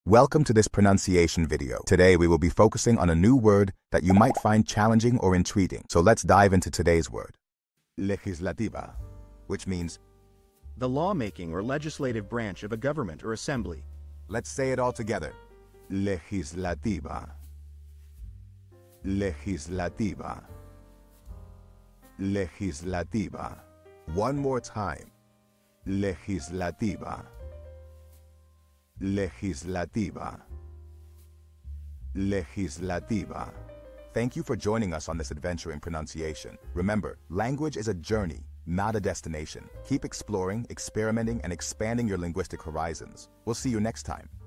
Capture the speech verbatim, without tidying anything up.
Welcome to this pronunciation video. Today we will be focusing on a new word that you might find challenging or intriguing. So let's dive into today's word. Legislativa, which means the lawmaking or legislative branch of a government or assembly. Let's say it all together. Legislativa. Legislativa. Legislativa. One more time. Legislativa. Legislativa. Legislativa. Thank you for joining us on this adventure in pronunciation. Remember, language is a journey, not a destination. Keep exploring, experimenting, and expanding your linguistic horizons. We'll see you next time.